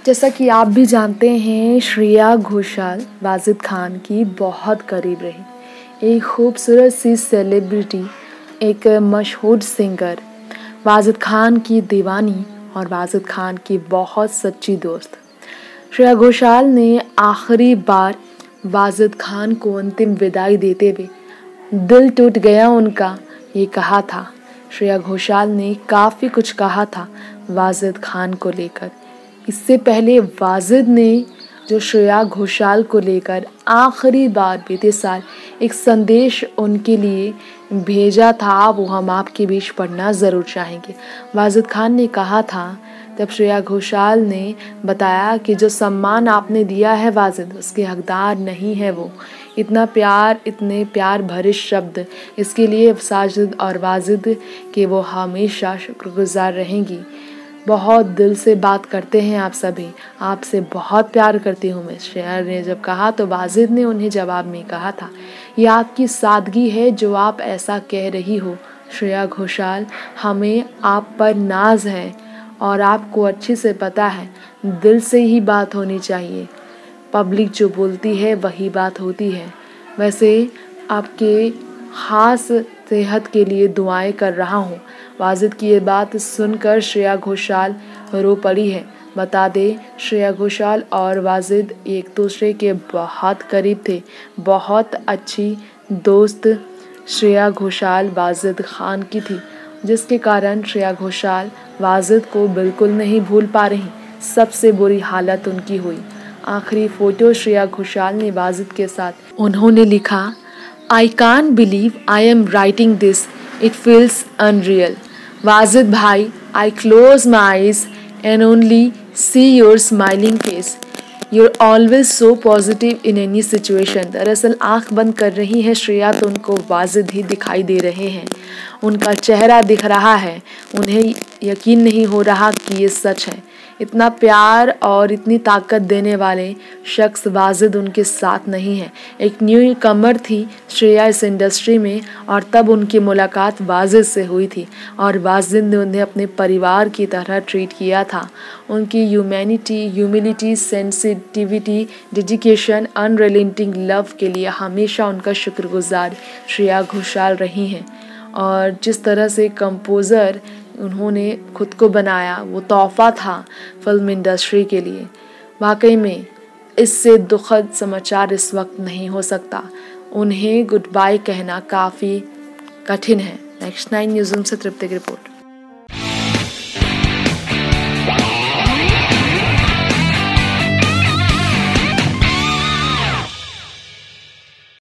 जैसा कि आप भी जानते हैं, श्रेया घोषाल वाजिद खान की बहुत करीब रही। एक खूबसूरत सी सेलिब्रिटी, एक मशहूर सिंगर, वाजिद खान की दीवानी और वाजिद खान की बहुत सच्ची दोस्त। श्रेया घोषाल ने आखिरी बार वाजिद खान को अंतिम विदाई देते हुए दिल टूट गया उनका, ये कहा था। श्रेया घोषाल ने काफ़ी कुछ कहा था वाजिद खान को लेकर। इससे पहले वाजिद ने जो श्रेया घोषाल को लेकर आखिरी बार बीते साल एक संदेश उनके लिए भेजा था, वो हम आपके बीच पढ़ना ज़रूर चाहेंगे। वाजिद खान ने कहा था, तब श्रेया घोषाल ने बताया कि जो सम्मान आपने दिया है वाजिद, उसके हकदार नहीं है वो। इतना प्यार, इतने प्यार भरे शब्द, इसके लिए साजिद और वाजिद के वो हमेशा शुक्रगुजार रहेंगी। बहुत दिल से बात करते हैं आप सभी, आपसे बहुत प्यार करती हूँ मैं, श्रेया ने जब कहा तो वाजिद ने उन्हें जवाब में कहा था, ये आपकी सादगी है जो आप ऐसा कह रही हो श्रेया घोषाल, हमें आप पर नाज है और आपको अच्छे से पता है दिल से ही बात होनी चाहिए। पब्लिक जो बोलती है वही बात होती है। वैसे आपके ख़ास सेहत के लिए दुआएं कर रहा हूँ। वाजिद की ये बात सुनकर श्रेया घोषाल रो पड़ी है। बता दें, श्रेया घोषाल और वाजिद एक दूसरे के बहुत करीब थे। बहुत अच्छी दोस्त श्रेया घोषाल वाजिद खान की थी, जिसके कारण श्रेया घोषाल वाजिद को बिल्कुल नहीं भूल पा रही। सबसे बुरी हालत उनकी हुई। आखिरी फ़ोटो श्रेया घोषाल ने वाजिद के साथ, उन्होंने लिखा, I can't believe I am writing this. It feels unreal. Wajid भाई, I close my eyes and only see your smiling face. You're always so positive in any situation. दरअसल आँख बंद कर रही है श्रेया तो उनको वाजिद ही दिखाई दे रहे हैं। उनका चेहरा दिख रहा है, उन्हें यकीन नहीं हो रहा कि ये सच है। इतना प्यार और इतनी ताकत देने वाले शख्स वाजिद उनके साथ नहीं है। एक न्यू कमर थी श्रेया इस इंडस्ट्री में और तब उनकी मुलाकात वाजिद से हुई थी और वाजिद ने उन्हें अपने परिवार की तरह ट्रीट किया था। उनकी humility, sensitivity, dedication, unrelenting love के लिए हमेशा उनका शुक्रगुजार श्रेया घोषाल रही हैं। और जिस तरह से कंपोज़र उन्होंने खुद को बनाया, वो तोहफ़ा था फिल्म इंडस्ट्री के लिए। वाकई में इससे दुखद समाचार इस वक्त नहीं हो सकता। उन्हें गुड बाय कहना काफ़ी कठिन है। नेक्स्ट 9 न्यूज़ से तृप्ति की रिपोर्ट।